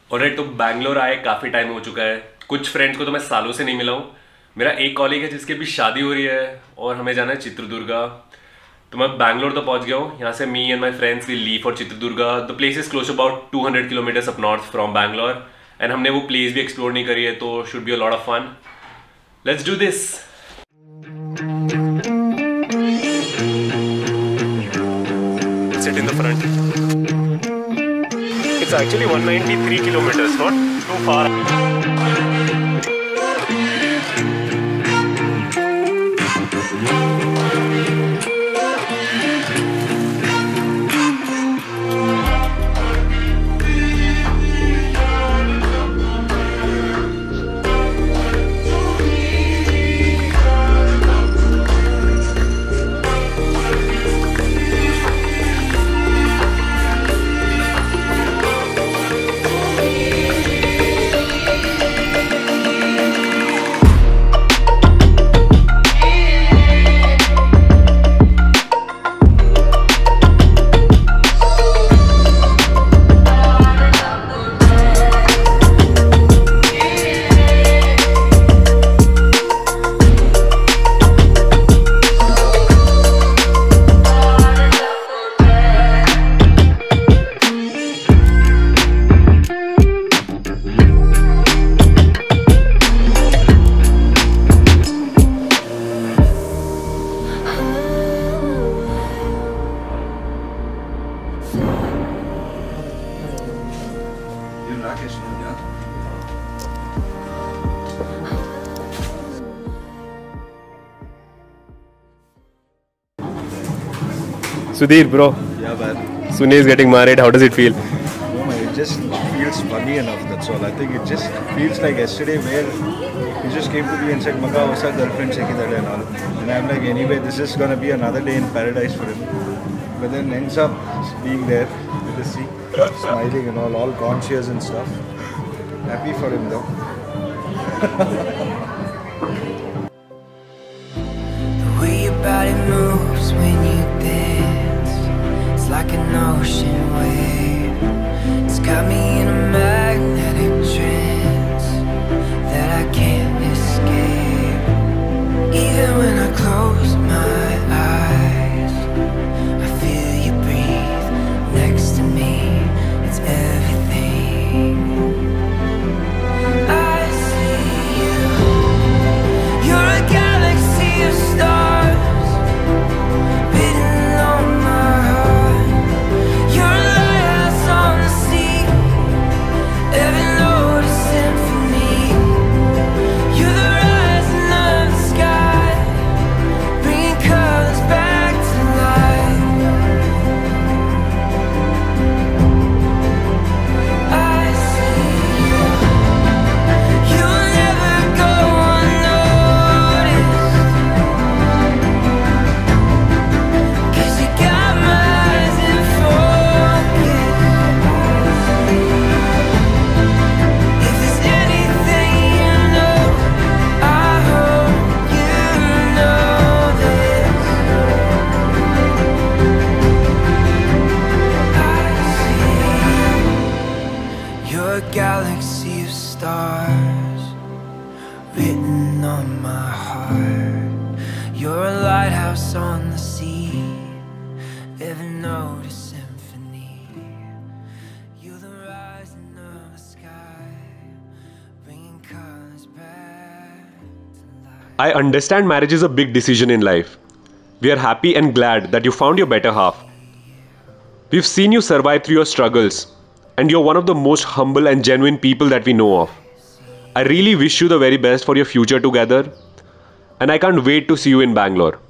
और तो बैंगलोर आए काफ़ी टाइम हो चुका है। कुछ फ्रेंड्स को तो मैं सालों से नहीं मिला हूँ। मेरा एक कॉलीग है जिसकी भी शादी हो रही है और हमें जाना है चित्रदुर्गा। तो मैं बैंगलोर तो पहुंच गया हूँ। यहाँ से me and my friends will leave for Chitradurga. The place is close about 200 kilometres up north from Bangalore and हमने वो प्लेस भी एक्सप्लोर नहीं करी है, तो should be a lot of fun. Let's do this. Sit in the front. It's actually 193 kilometers, not too far. Sudhir, bro. Yeah, man. Sune is getting married. How does it feel? No, man, it just feels funny enough, that's all. I think it just feels like yesterday where he just came to me and said, Maka, what's our girlfriend Sekidale and all. And I'm like, anyway, this is going to be another day in paradise for him. But then ends up being there with the sea, smiling and all conscious and stuff. Happy for him though. The way your body moves when you dance, it's like an ocean wave. It's got me in a magnetic trance that I can't escape. Even when I close my eyes, I feel you breathe next to me. It's everything. I see you. You're a galaxy of stars written on my heart. You're a lighthouse on the sea, every note a symphony. You're the rising of the sky, bringing colors back to life. I see you. You'll never go unnoticed, 'cause you got my eyes in focus. If there's anything you know, I hope you know this. I see you're a galaxy of stars written on my heart. You're a lighthouse on the sea, every note a symphony. You're the rising of the sky, bringing colors back to life. I understand marriage is a big decision in life. We are happy and glad that you found your better half. We've seen you survive through your struggles, and you're one of the most humble and genuine people that we know of. I really wish you the very best for your future together, and I can't wait to see you in Bangalore.